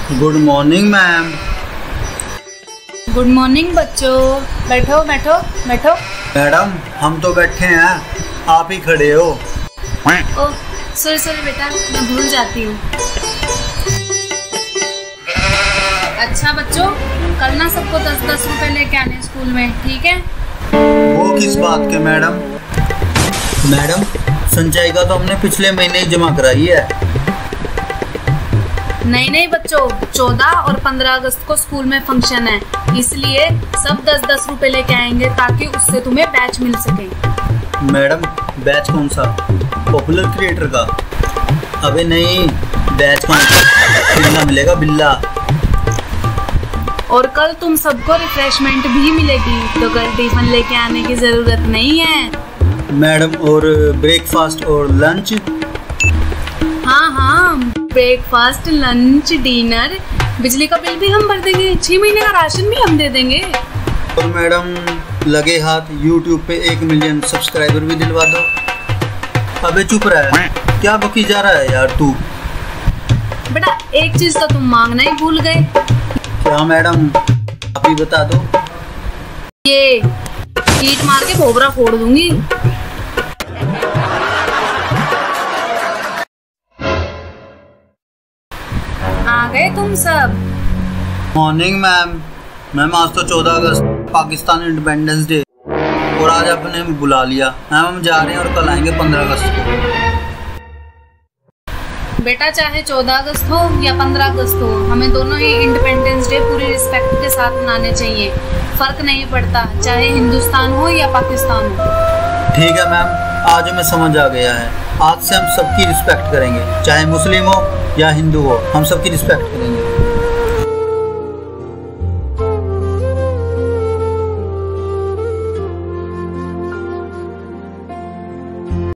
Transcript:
Good morning ma'am. Good morning बच्चों, बैठो बैठो बैठो। मैडम हम तो बैठे हैं, आप ही खड़े हो। ओह सॉरी सॉरी बेटा, मैं भूल जाती हूँ। अच्छा बच्चों, कल ना सबको 10-10 रुपए लेके आने स्कूल में, ठीक है? वो किस बात के मैडम? मैडम संचय का तो हमने पिछले महीने ही जमा कराई है। नहीं नहीं बच्चों, 14 और 15 अगस्त को स्कूल में फंक्शन है, इसलिए सब 10-10 रुपए लेके आएंगे ताकि उससे तुम्हें बैच मिल सके। मैडम बैच कौन सा? पॉपुलर क्रिएटर का? अबे नहीं, बैच कौन सा? बिल्ला मिलेगा, बिल्ला। और कल तुम सबको रिफ्रेशमेंट भी मिलेगी, तो कल टिफिन लेके आने की जरूरत नहीं है। मैडम और ब्रेकफास्ट और लंच? हाँ हाँ, ब्रेकफास्ट लंच डिनर, बिजली का बिल भी हम भर देंगे, 6 महीने का राशन भी हम दे देंगे। और मैडम लगे हाथ YouTube पे 1 मिलियन सब्सक्राइबर भी दिलवा दो। अबे चुप रहा है, क्या बकी जा रहा है यार तू? बेटा एक चीज तो तुम मांगना ही भूल गए। क्या मैडम, आप ही बता दो। ये ईंट मार के भोबरा फोड़ दूंगी। आ गए तुम सब? Morning ma'am. मैम आज तो 14 अगस्त पाकिस्तान इंडिपेंडेंस डे, और आज आपने बुला लिया। मैम हम जा रहे हैं और कल आएंगे 15 अगस्त को। बेटा चाहे 14 अगस्त हो या 15 अगस्त हो, हमें दोनों ही इंडिपेंडेंस डे पूरी रिस्पेक्ट के साथ मनाने चाहिए। फर्क नहीं पड़ता चाहे हिंदुस्तान हो या पाकिस्तान हो। ठीक है मैम, आज हमें समझ आ गया है। आज से हम सबकी रिस्पेक्ट करेंगे, चाहे मुस्लिम हो या हिंदू हो, हम सबकी रिस्पेक्ट करेंगे।